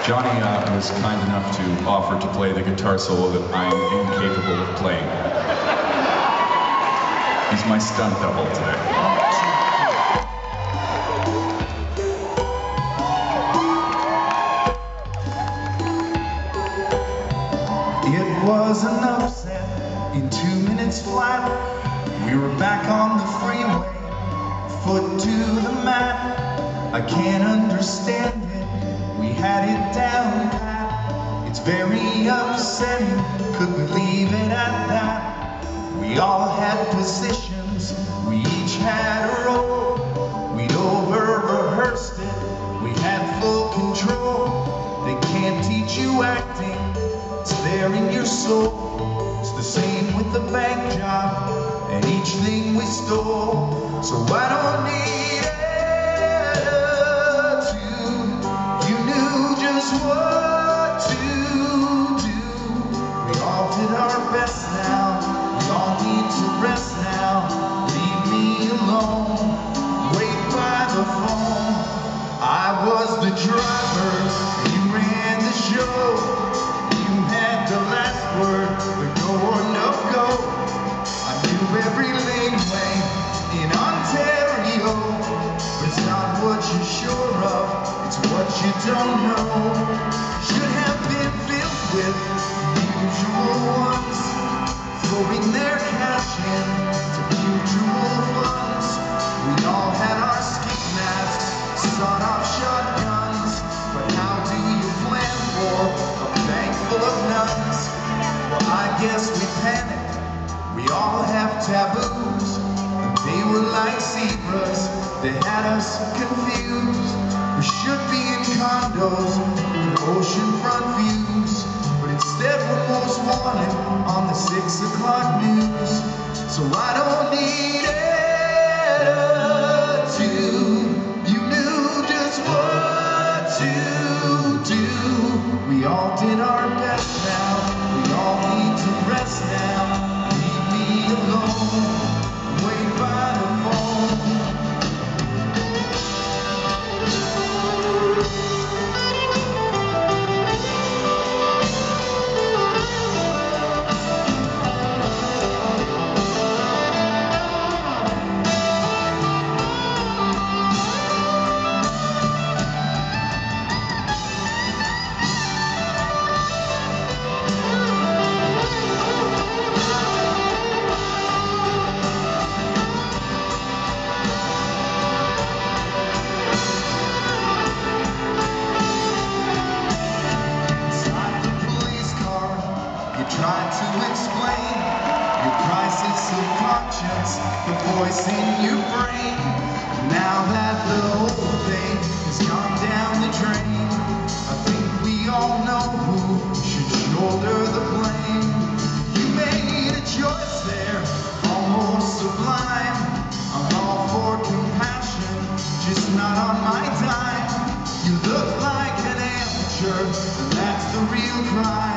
Johnny was kind enough to offer to play the guitar solo that I am incapable of playing. He's my stunt double today. It was an upset in 2 minutes flat. We were back on the freeway, foot to the mat. I can't understand it, we had it down pat. It's very upsetting, couldn't leave it at that. We all had positions, we each had a role. We'd over-rehearsed it, we had full control. They can't teach you acting, it's there in your soul. It's the same with the bank job and each thing we stole. So I don't need attitude, you knew just what to do. We all did our best now, we all need to rest now. Leave me alone, wait by the phone. I was the driver, you ran the show. The last word, the go or no go. I knew every laneway in Ontario, but it's not what you're sure of, it's what you don't know. Should have been filled with the usual ones, throwing their cash in to mutual funds. We all had our ski masks, sawed-off shotguns, but how do you plan for a bank full of nuns? Well, I guess we panicked, we all have taboos. They were like zebras, they had us confused. We should be in condos with oceanfront views, but instead we're most wanted on the 6 o'clock news. So I don't need attitude, you knew just what to do. We all did our best now, we all need to rest now. Leave me alone, wait by the phone. Try to explain your crisis of conscience, the voice in your brain. Now that the whole thing has gone down the drain, I think we all know who should shoulder the blame. You made a choice there, almost sublime. I'm all for compassion, just not on my time. You look like an amateur, and that's the real crime.